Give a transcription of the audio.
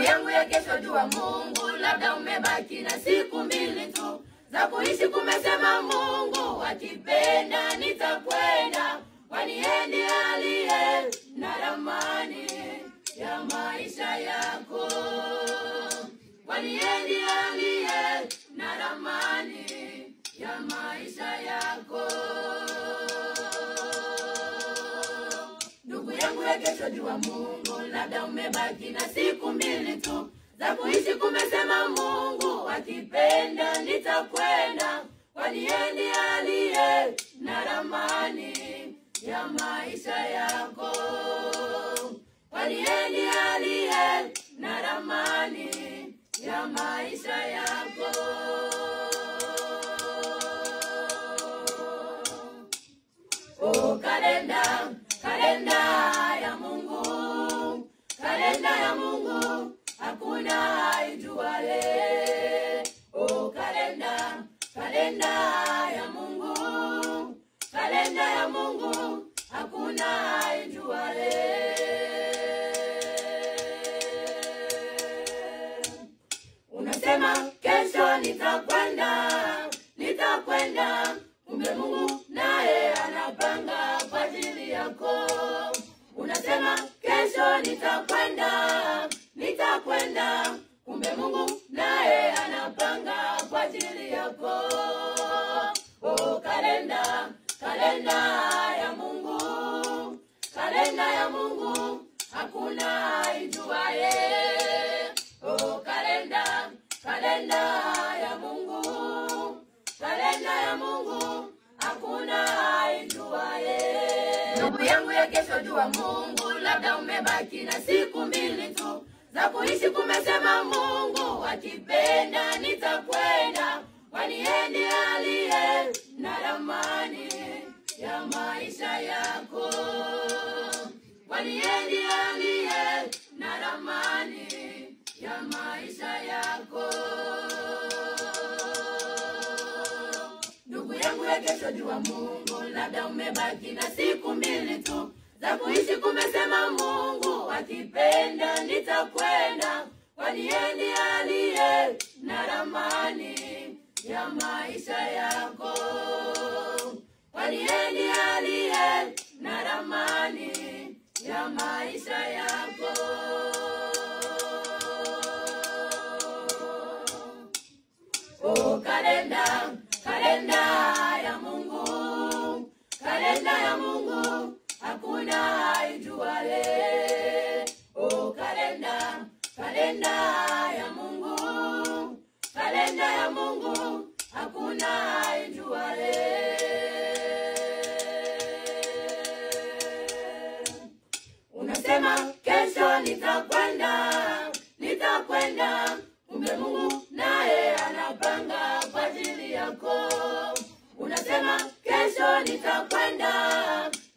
yangu ya kesho jua Mungu, labda umebaki na siku 2 tu za kuishi. Kumesema Mungu akipenda nitakwenda, kwani yeye ndiye aliye na ramani ya maisha yako, kwani yeye ndiye aliye na ramani ya maisha yako. Ndugu yangu ya kesho jua Mungu, labda umebaki na siku 2 tu za kuishi. Kumesema Mungu akipenda nitakwenda, kwani yeye ndiye aliye na ramani ya maisha yako, kwani yeye ndiye aliye na ramani ya maisha yako. Oh, kalenda, kalenda ya Mungu, kalenda ya Mungu, hakuna aijuaye. Oh, kalenda, kalenda ya Mungu, kalenda ya Mungu, hakuna aijuaye. Unasema kesho nitakwenda, nitakwenda, kumbe Mungu naye anapanga kwa ajili yako. Unasema kesho nitakwenda, nitakwenda, kumbe Mungu naye anapanga kwa ajili yako. Oh, kalenda, kalenda ya Mungu, kalenda ya Mungu, hakuna aijuaye. Oh, kalenda, kalenda ya Mungu, kalenda ya Mungu, hakuna aijuaye. Ndugu yangu ya kesho jua Mungu, labda umebaki na siku 2 tu za kuishi. Kumesema Mungu akipenda nitakwenda, kwani yeye ndiye aliye na ramani ya maisha yako, kwani yeye ndiye aliye na ramani ya maisha yako. Ndugu yangu ya kesho jua Mungu, labda umebaki na siku 2 tu za kuishi. Kumesema Mungu akipenda nitakwenda, kwani yeye ndiye aliye na ramani ya maisha yako, kwani yeye ndiye aliye na ramani ya maisha yako. Oh, kalenda, kalenda ya Mungu, kalenda ya Mungu, hakuna aijuaye. Oh, kalenda, kalenda ya Mungu, kalenda ya Mungu, hakuna aijuaye. Unasema kesho nitakwenda, nitakwenda, kumbe Mungu naye anapanga kwa ajili yako. Unasema kesho nitakwenda,